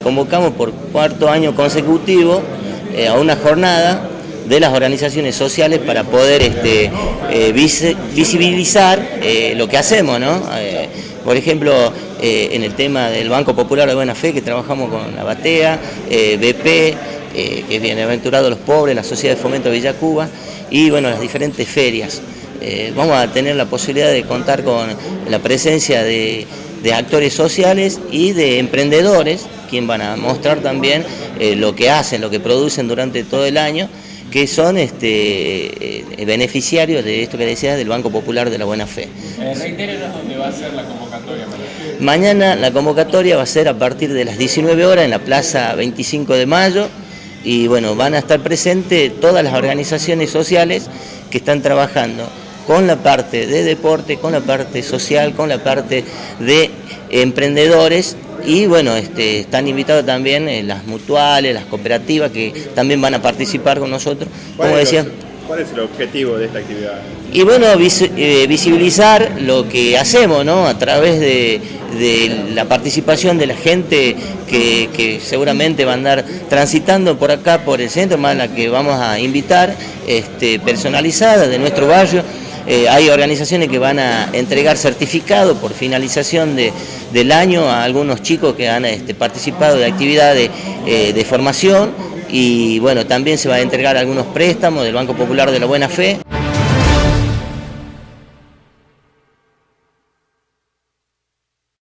Convocamos por cuarto año consecutivo a una jornada de las organizaciones sociales para poder visibilizar lo que hacemos, ¿no? Por ejemplo, en el tema del Banco Popular de Buena Fe, que trabajamos con la Batea, BP, que es Bienaventurados los Pobres, la Sociedad de Fomento de Villa Cuba, y bueno, las diferentes ferias. Vamos a tener la posibilidad de contar con la presencia de actores sociales y de emprendedores, quien van a mostrar también lo que hacen, lo que producen durante todo el año, que son beneficiarios de esto que decías del Banco Popular de la Buena Fe. Reitérenos dónde va a ser la convocatoria mañana. Mañana la convocatoria va a ser a partir de las 19 horas en la Plaza 25 de Mayo y bueno, van a estar presentes todas las organizaciones sociales que están trabajando con la parte de deporte, con la parte social, con la parte de emprendedores y bueno, están invitados también las mutuales, las cooperativas que también van a participar con nosotros, como decía. ¿Cuál es el objetivo de esta actividad? Y bueno, visibilizar lo que hacemos, ¿no? A través de la participación de la gente que seguramente va a andar transitando por acá, por el centro, más la que vamos a invitar, personalizada de nuestro barrio. Hay organizaciones que van a entregar certificados por finalización del año a algunos chicos que han participado de actividades de formación y bueno, también se va a entregar algunos préstamos del Banco Popular de la Buena Fe.